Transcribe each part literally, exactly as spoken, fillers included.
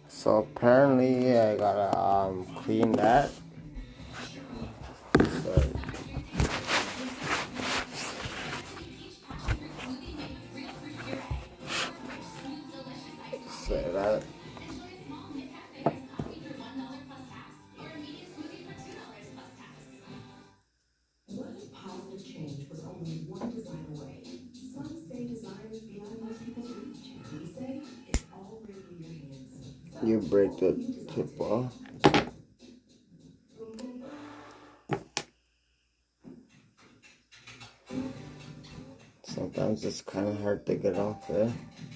So apparently I gotta um, clean that. So, say that. What if positive change was only one design away? Some say design is beyond most people's reach. We say it's already in your hands. You break the tip off. Sometimes it's kind of hard to get off there.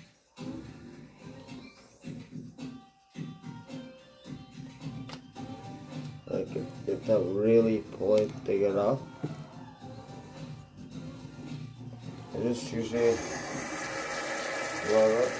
Like if, if I really pull it to get off. I just usually roll it.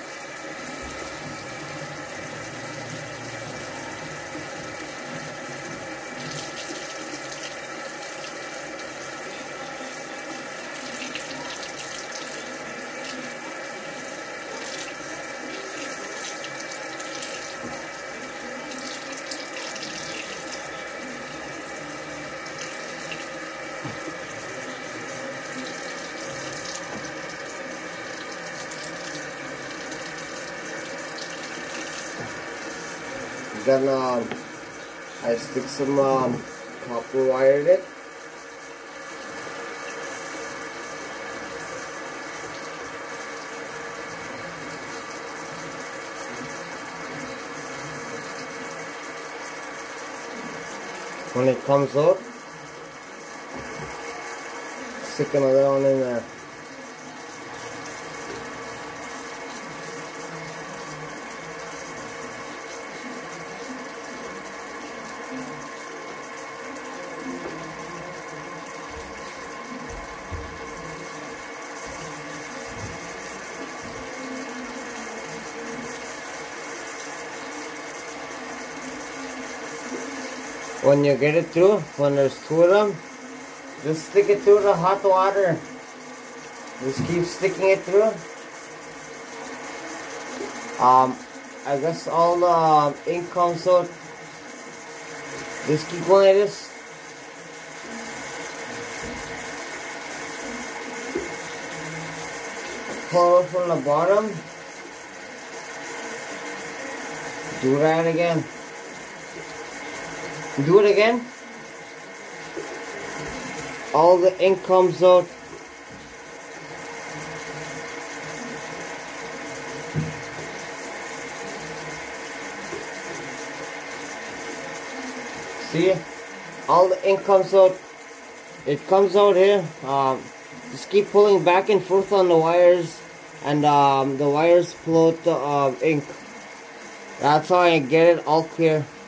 Then um, I stick some um, copper wire in it. When it comes out, stick another one in there. When you get it through, when there's two of them, just stick it through the hot water. Just keep sticking it through. Um, I guess all the um, ink comes out. Just keep going like this. Pull it from the bottom. Do that again. Do it again. All the ink comes out. See? All the ink comes out. It comes out here. Um, just keep pulling back and forth on the wires, and um, the wires pull out the uh, ink. That's how I get it all clear.